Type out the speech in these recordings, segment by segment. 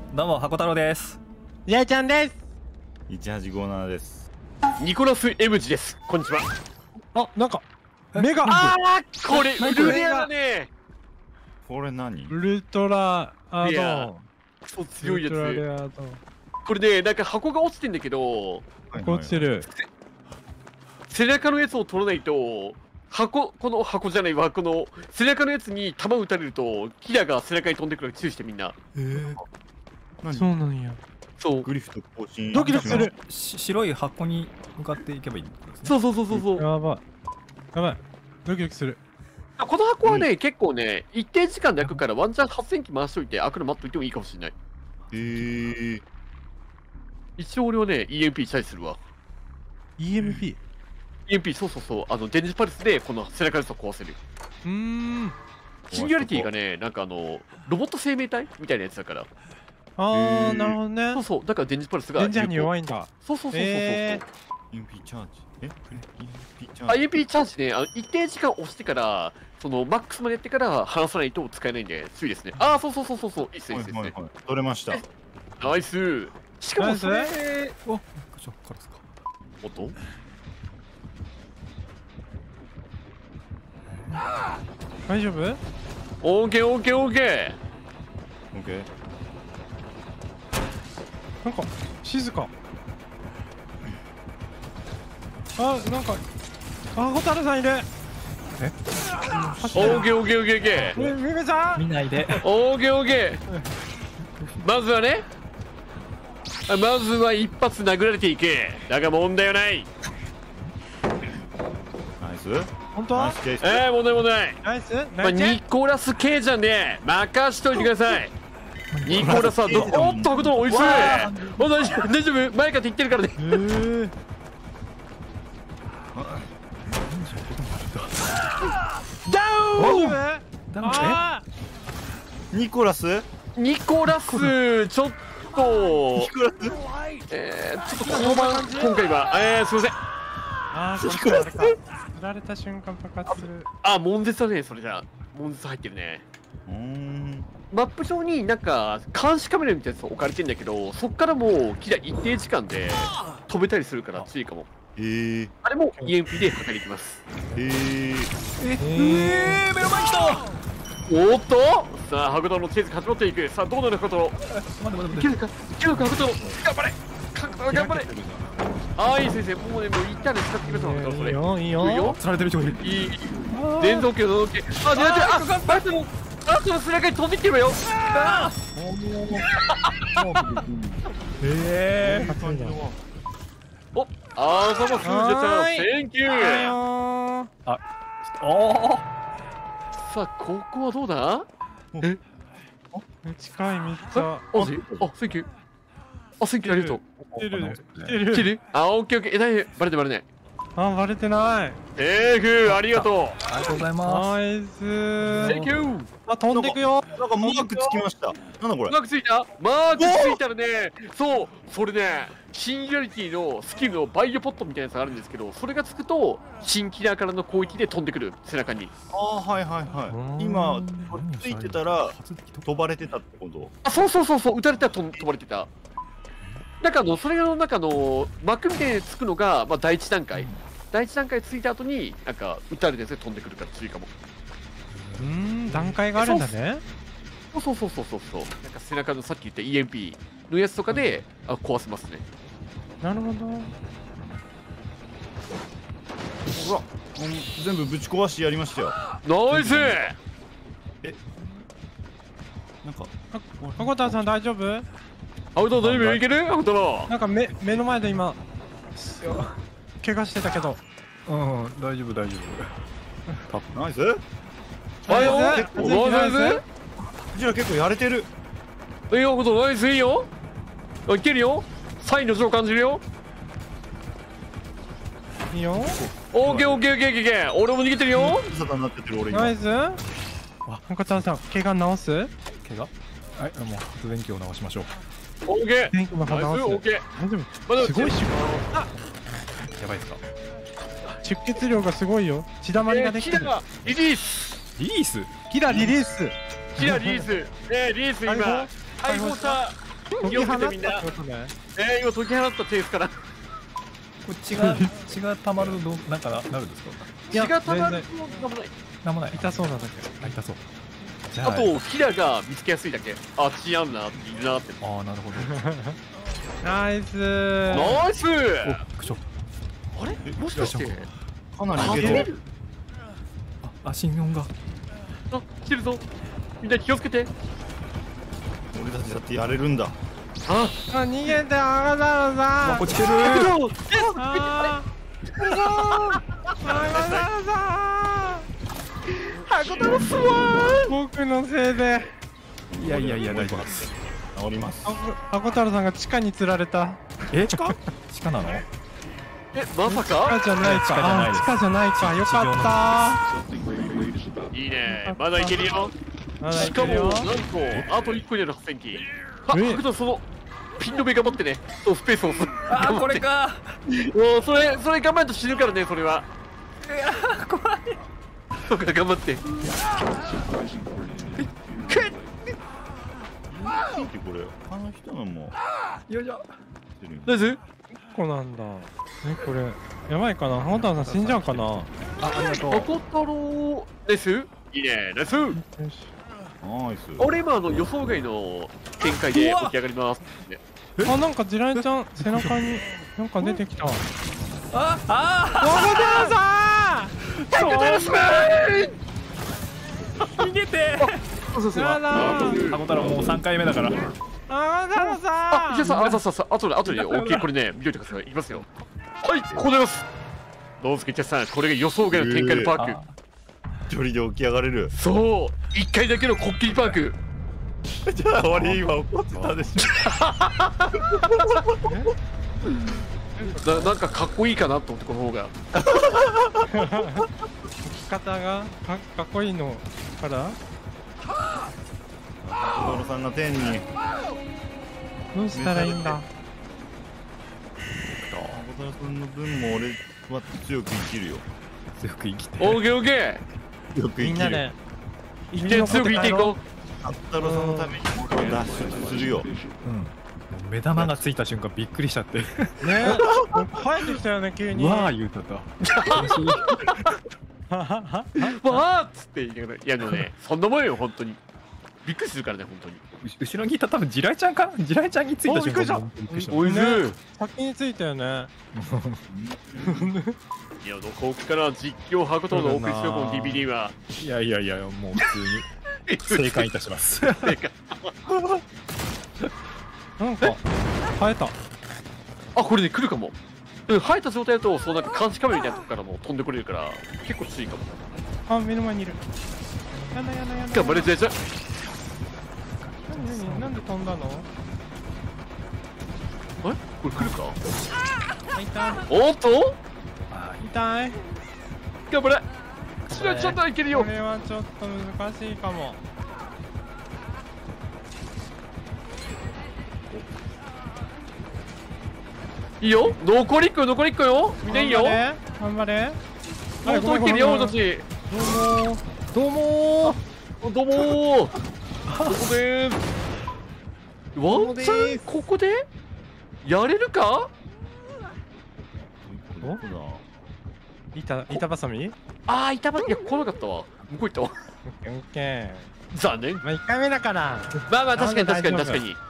どうも箱太郎です。 やいちゃんです。 1857です。 ニコラス M 字です。こんにちは。 あ、なんか目がこれウルレアだね。 これ何？ ウルトラアいやド。 そう強いやウルトラレつ。 アド。 これね、なんか箱が落ちてんだけど、 落ちてる。 背中のやつを取らないと、この箱じゃないわ、この背中のやつに弾撃たれるとキラが背中に飛んでくるから注意してみんな。 何？ そうなんや。 そう。 グリフト更新。 ドキドキする。 白い箱に向かっていけばいいんですね。 そうそうそうそうそう。 やばい。やばい。ドキドキする。 この箱はね、結構ね、一定時間で開くからワンチャン8000機回しといて開くの待っといてもいいかもしれない。一応俺はね、EMP チャイするわ。 EMP。 EMP、そうそうそう、電磁パルスでこの背中のやつを壊せる。シンギュラリティがね、なんかロボット生命体みたいなやつだから。 あー、なるほどね。 そうそう、だから電磁パルスが。 電磁波に弱いんだ。 そうそうそうそうそう。 EMP チャージ。EMP チャージ。 EMP チャージね、一定時間押してから、マックスまでやってから離さないと使えないんで、注意ですね。ああ、そうそうそうそうそう、いいっすね、いいっすね。 取れました。 ナイス。しかもそれ、 お、カラスか。 おっと大丈夫？ オーケーオーケーオーケオッケー。 なんか静か。あ、なんかホタルさんいる。 ー。オーケーオーケーオーケーオーケー。 みめさん。 見ないで。 オーケーオーケー。まずはね、まずは一発殴られていけ。だが問題はない。 ナイス。 本当？ ナイスケース。 問題もない。 ナイス。 ニコラス・ケイジャンで任しといてください。ニコラスはおっと、こと追いつい。大丈夫、前から言ってるからね。 ダウン。 ニコラス？ ニコラス、ちょっと。 ニコラス？ ちょっと後半、今回は、すいません。 ニコラス。振られた瞬間爆発する。 悶絶だね、それじゃ。悶絶入ってるね。マップ上になんか監視カメラみたいなやつ置かれてんだけど、そっからもうキラ一定時間で飛べたりするから注意かも。あれも EMP で測りきます。 目の前来た。 おっと、さあ、ハグドのチェイス始まっていく。さあ、どうなること。いけるか、いけるか、ハグド。頑張れ。頑張れ。いい先生、もうね、もう一旦で使ってきますよ、ハグド、それ。いいよ。 釣られてる人いる。 いい。連続系、連続系。狙ってる。バイトの。その背中に飛んできてるよ。お、あざます。じゃあ、センキュー。さあ、ここはどうだ。 近い、めっちゃ。 センキュー。センキュー、ありがとう。 来てる。 オッケーオッケー。大丈夫、バレてない。 バレてない。 ありがとう。 ありがとうございます。 ナイス。 センキュー。 飛んでくよ。 なんかマークつきました。なんだこれ。 マークついたらね、そう、それね、シンギュラリティのスキルのバイオポットみたいなやつがあるんですけど、それがつくと、新キラーからの攻撃で飛んでくる、背中に。 はいはいはい。今、ついてたら、飛ばれてたってこと？ そう、撃たれたら飛ばれてた。なんかそれの中の幕みたいにつくのが、第一段階。第一段階ついた後に、なんか、撃たれたやつで飛んでくるから注意かも。 段階があるんだね。 そう。なんか背中のさっき言った EMP のやつとかで壊せますね。 なるほど。 ほら、全部ぶち壊してやりましたよ。 ナイス。 なんか、 箱田さん大丈夫？ アウト大丈夫？いける？アウトの。 なんか目の前で今、怪我してたけど。 大丈夫。 ナイス。 ナイス。 うちら結構やれてる。 いいよ、アウトナイスいいよ。いけるよ。サインの情感じるよ。 いいよ。 オーケー。俺も逃げてるよ。 ナイス。箱田さん、怪我治す？ 怪我？はい、もう発電機を直しましょう。 オーケー。 ナイス。オーケー。大丈夫。すごい出血。 やばいですか？ 出血量がすごいよ。血だまりができてる。 リリース。 リリース？ キラリリース。 キラリリース。リリース今。解放した。 解き放ったってことね。 今解き放ったテースから。 これ血が溜まるとなんかなるんですか？ いや血がたまる全然となんもない。 なんもない。 痛そうなだけ。 あ、痛そう。じゃあとキラが見つけやすいだけ。あ、血あんなっているなって。 ああ、なるほど。 ナイス。 ナイス。 お、くしょ。 あれもしかしてかなり食いけてる。 べれる？ あ、心音が。 あ、来てるぞ。みんな気をつけて。 俺たちだってやれるんだ。 あ、 逃げて、あがだろさ。 落ちてる。 あー。あがだろさ。 箱太郎すわ僕のせいで。 いやいやいや、大丈夫です。 治ります。 箱太郎さんが地下に釣られた。 え、地下？地下なの？ まさ地下かじゃない地下じゃないか。 です地下じゃないか。よかいいね。まだいけるよ。 った。まだしかも、 いけるよ。 なんと、あと1個になる8000機。あ、 え白太その、ピン止め頑張ってね。そう、スペースを押す。 あー、これか。 もう、それ頑張ると死ぬからね、それは。 いやー、怖い。 そうか、頑張って。 見てこれ。あの人のもよいしょ。 してるよ。 ナイス。 1個なんだ。これ、やばいかな。箱太郎さん死んじゃうかな。よあ、ありがとう。 箱太郎ですいいね、ナイス。 し。 ナイス。 俺今予想外の展開で起き上がります。ねあ、なんか地雷ちゃん、背中に、なんか出てきた。 あ、あ箱太郎さん。 ー、逃げて。 そうそうそう。 やだー。 箱太郎もう3回目だから。 箱太郎さあ、じゃあさ、後で、大きいこれね、見といてください。いきますよ。はい、ここでございます。どうすけちゃさん、これが予想外の展開のパーク。 あ一人で起き上がれる。 そう、1回だけのコッキリパーク。 じゃあ俺今怒ってたでしなんかかっこいいかなと思って、この方が。 生き方がかっこいいのからょ。小太郎さんが天に。 どうしたらいいんだ。 小太郎さんの分も俺は強く生きるよ。 強く生きて。 オーケーオーケ強く生きる。 みんなでー。一点強くいっていこ小太郎さんのために俺を脱出するよ。 うん。もう目玉がついた瞬間びっくりしちゃって。 ね生えてきたよね急に。 わあ言うとった。 う。わーっつって言いながら。いや、でもね、そんなもんよ、本当に。びっくりするからね、本当に。 後ろにいた多分地雷ちゃんかな。地雷ちゃんについた瞬間おびっくりした。 おいしい。 先についたよね。 いや、ここから実況箱とのお送りしよう、この DVD は。 いやいやいや、もう普通に正解いたします。 なんか生えた。 あ、これね、来るかも。うん生えた状態だと、そうなんか監視カメラみたいなとこからも飛んでこれるから、結構きついかも。 あ、目の前にいる。やだやだやだ。 頑張れ、じゃじゃ。 なんで飛んだの？ これ来るか痛いおっと痛い。 頑張れちょっといけるよこれはちょっと難しいかも。 いいよ残り1個よみんないいよ頑張れ。 本当いけるよ俺たちどうもどうもーここでーすワンチャンここでやれるかどこだ。 板挟み？ あー板ばいや来なかったわ向こう行ったわオッケー。 残念まあ1回目だから。 まあまあ確かに大丈夫確かに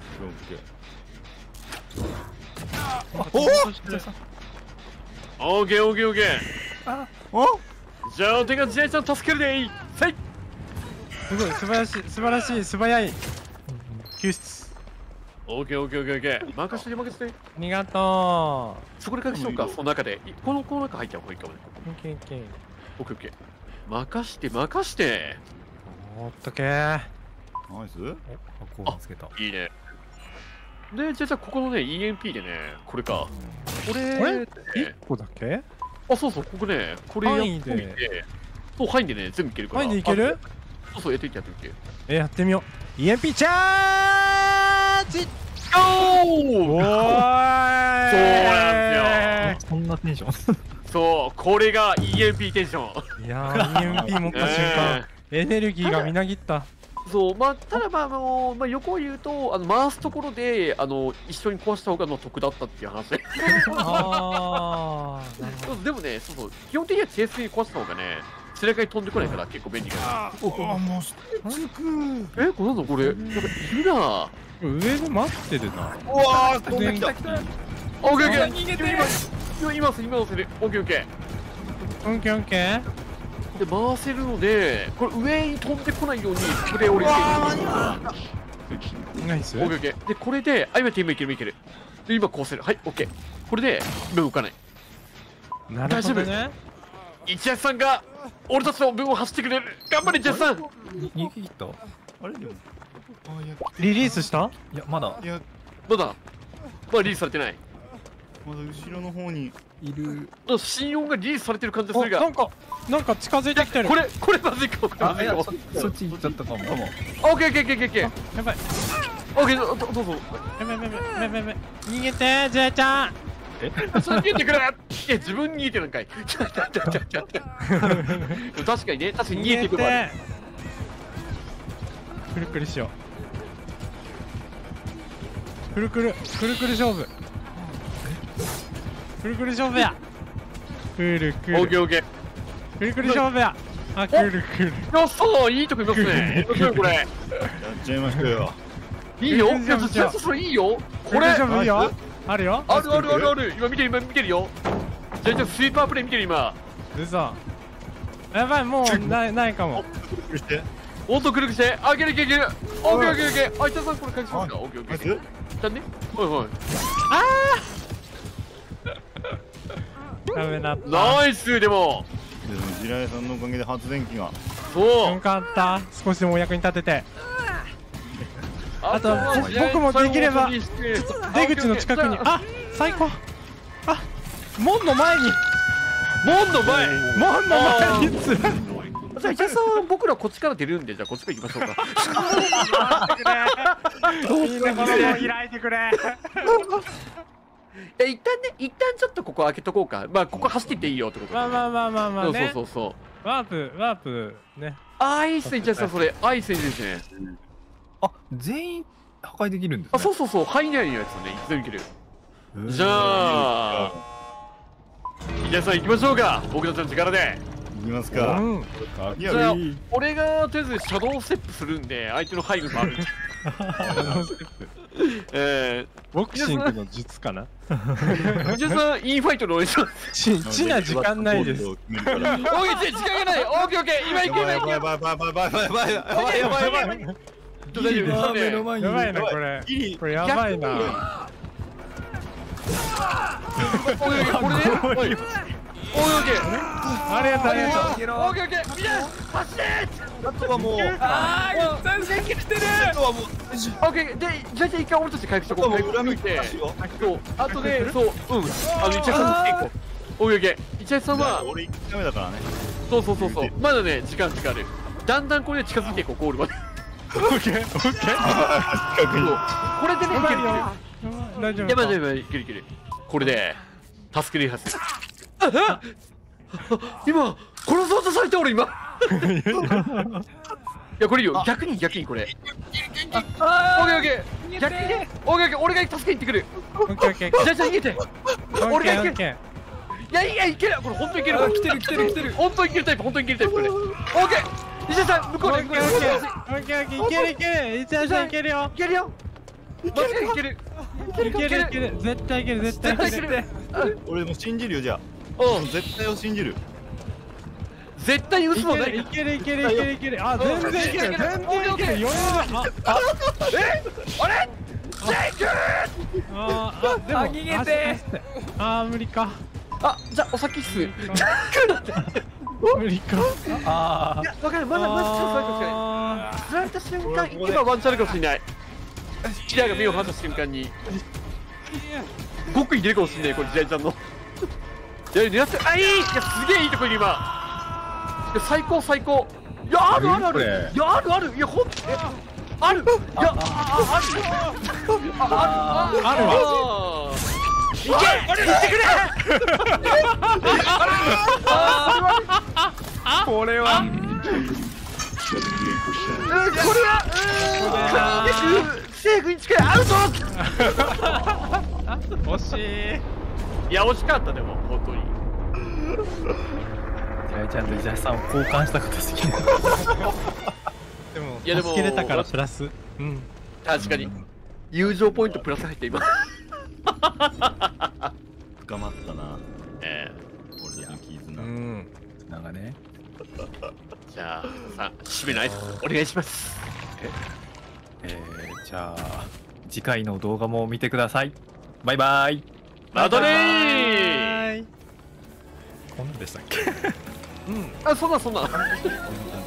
オッケーオッケオーケーオーケーオーケあー。お？ ーじゃあ手がジャイちゃん助けるでいいせいすごい素晴らしい素早い救出。 オーケーオーケーオーケーオーケー任せて任せてありがとそこで隠しようかその中でこの中入っちゃう方がいいかもねう。オッケーオッケー。 オッケーオッケー任しておっとけー。 ナイス。 箱を見つけた。 いいねでじゃあここのね EMP でねこれかこれ 1個だけ？ あそうそうここねこれやっとい範囲てそう範囲でね全部いけるから範囲でいける？ あそうそうやっていけやってみよう。EMP チャージ。 おおーい。 そうなんそんなテンション。 そうこれが EMP テンションいやー EMP 持った瞬間エネルギーがみなぎった。 そう、まあ、ただまあ、まあ、横を言うと、回すところで、一緒に壊した方が得だったっていう話で。 ああ、なるほど。 でもね、そうそう、基本的にはチェイスに壊した方がね、背中に飛んでこないから結構便利かな。 あもうステップえ、これなんだこれ、なんかいるな。 上で待ってるな。 うわー飛んできた来た。 オッケーオッケー。 逃げて。 今のせで、オッケーオッケオッケーオッケー。 ー。で、回せるので、これ上に飛んでこないように、これ降りていく。 ナイス。 オッケーオッケー。で、これで、今いける。で、今こうせる。はい、オッケー。これで、今動かない。 なるほどね。 一橋さんが、俺たちの分を走ってくれる。頑張れ、一橋さん。 逃げ切った。 あれでもいやリリースした？ いやまだいやまだリリースされてない。 まだ後ろの方にいる。 心音がリリースされてる感じがするが。 なんか近づいてきてる。 これまずいかも。これまずいかも。 そっち行っちゃったかも。 オッケーオッケーオッケーオッケー。 やばい。 オッケー、どうぞ。 やばい。逃げて、ジェイちゃん。 それ逃げてくれ。いや、自分に逃げてるんかい。確かにね、確かに逃げていくわ。 くるくるしよう。くるくる勝負。くるくる勝負や。くるくる。 オッケーオッケー。 くるくる勝負や。あ、くるくる。 よっそういいとこいますね。面白いこれ。 やっちゃいましたよ。 いいよ。いや、それいいよ。これ。 勝負いいよ。あるよ。 ある。今見てるよ。じゃあスイーパープレイ見てる今。 嘘。やばい、もうないかも。 オートクルクして、あげる。オッケー。あいたさんこれ返しますか。オッケー。じゃあね。はい。 ダメだった。 ナイスでも。 でも地雷さんのおかげで発電機がそう。 よかった。少しでもお役に立てて。あとは僕もできれば出口の近くに。あ、最高。あ、門の前につら。 じゃあ、伊沢さん、僕らこっちから出るんで、じゃあこっちから行きましょうか。 みんなこの門開いてくれ。 一旦ちょっとここ開けとこうか。まあ、ここ走っていっていいよってことで。 まあね。 そう。 ワープね。 いいっすね、伊沢さん、それ。いいっすねですね。 あ、全員破壊できるんですね。 そう、入んないやつね、いつでもいける。じゃあ、伊沢さん行きましょうか。僕たちの力で。 いきますか。 じゃあ、俺がとりあえずシャドウステップするんで、相手の背後回る。 ボクシングの術かな。 伊沢さん、インファイトのお願いします。 ちな時間ないです。 おい、時間がない。オッケー、今行け。 やばい。 大丈夫ですね。 目の前にやばいなこれ。これやばいな。 これで。オッケー。 ありがとう。 オッケー。みんな走れ。 あとはもう残線来てる。 あとはもうオッケー。で、じゃあ一回俺たち回復しとこう。 恨みて。 しよそう。あとで、そう。イチャさんの結構。オッケー。イチャさんは。 俺1回目だからね。 そう。まだね、時間ある。だんだんこれで近づいていこう、ゴールまで。 オッケー。 これでね、いける。 大丈夫。 いける。これで、助けるはず。今、殺そうとされた俺今。いや、これいいよ。逆にこれ。オッケー。逆にね。オッケー。俺が助けに行ってくる。 オッケー。 じゃあ逃げて。俺が行ける。いや、いける。これ本当にいける。来てる。本当にいけるタイプ、これ。オッケー。伊沢さん、向こうで。 オッケー。いける。伊沢さんいけるよ。 いける。 絶対いける。 俺も信じるよ、じゃあ。絶対を信じる。 絶対嘘もない。 いける。あ、全然いける。余裕だ。あれ？ジェイク！でも逃げて。 無理か。 じゃあお先っす。 無理か。 いや、わかる。まだチャンスあるかもしれない。釣られた瞬間、今ワンチャンあるかもしれない。キラーが目を離した瞬間に極意出るかもしれない。これジャイちゃんの。いや、狙って、いい。いや、すげえいいとこに今。いや、最高。いや、ある。いや、ある。いや、ほんと。ある。いや、あるわ。いけ！行ってくれ！ これはセーフに近いアウト。 惜しい。 いや惜しかったでも本当に。 ちゃんと伊沢さんを交換したこと好きな。 でもいやでも助けれたからプラス。うん。 確かに友情ポイントプラス入って今。 深まったな。俺たちの絆。 うん。 なんかね。 じゃあさあ締めの挨拶お願いします。 じゃあ次回の動画も見てください。バイバイ。 またねー。 こんなんでしたっけ？ うん。 あそんな。 こんな感じ